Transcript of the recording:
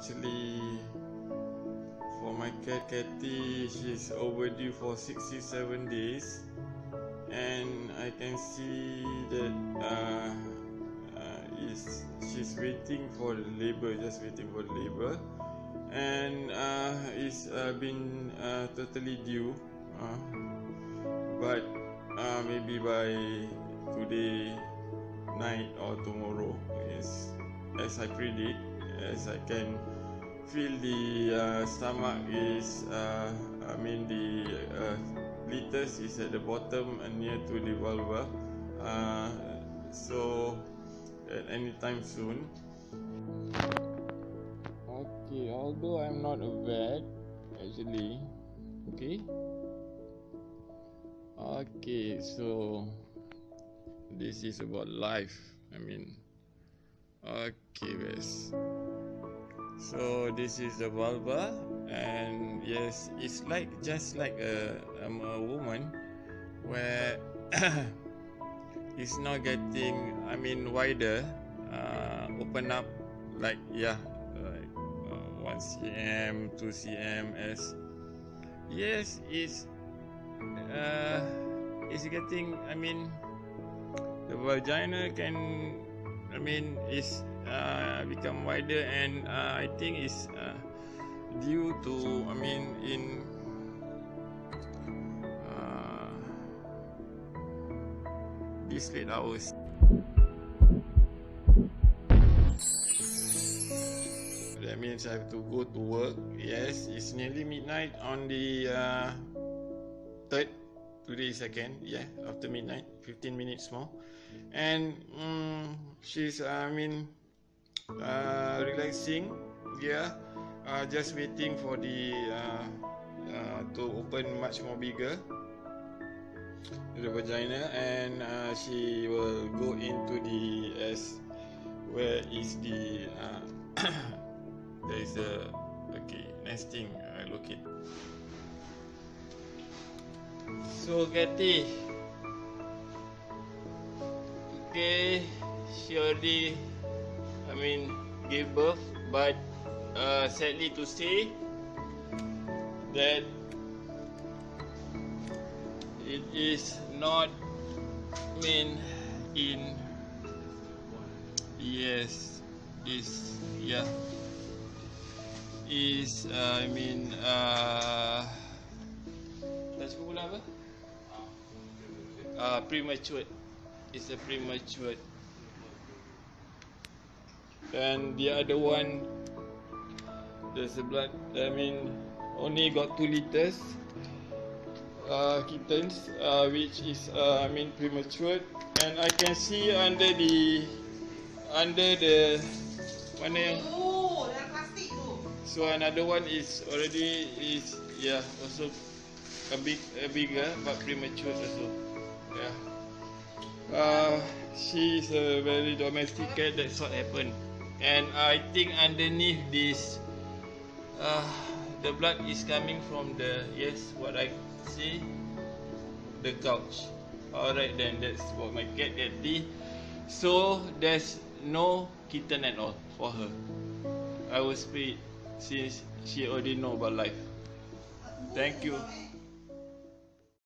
actually, for my cat Cathy, she's overdue for 67 days, and I can see that she's waiting for labor, just waiting for labor, and it's been totally due, but maybe by today night or tomorrow, is as I predict, as I can feel the stomach is the liters is at the bottom and near to the vulva, so at any time soon. Okay, although I'm not a vet actually, okay, so this is about life, okay, guys. So this is the vulva, and yes, it's like just like a woman, where it's not getting wider, open up like 1 cm, 2 cm, as yes, it's getting, the vagina can is become wider, and I think it's due to in these late hours. That means I have to go to work. Yes, it's nearly midnight on the 3rd. Today is 2nd, after midnight, 15 minutes more, and she's relaxing, just waiting for the to open much more bigger the vagina, and she will go into the where is the there is a nesting locate. So Cathy, she already gave birth, but sadly to say that it is not in premature. It's a premature. And the other one, there's a blood, only got 2 liters kittens, which is premature, and I can see under the so another one is already also a bigger but premature also. She's a very domestic cat. That's what happened, and I think underneath this the blood is coming from what I see, the couch. Alright, then that's what my cat Cathy. So there's no kitten at all for her. I will speak since she already know about life. Thank you.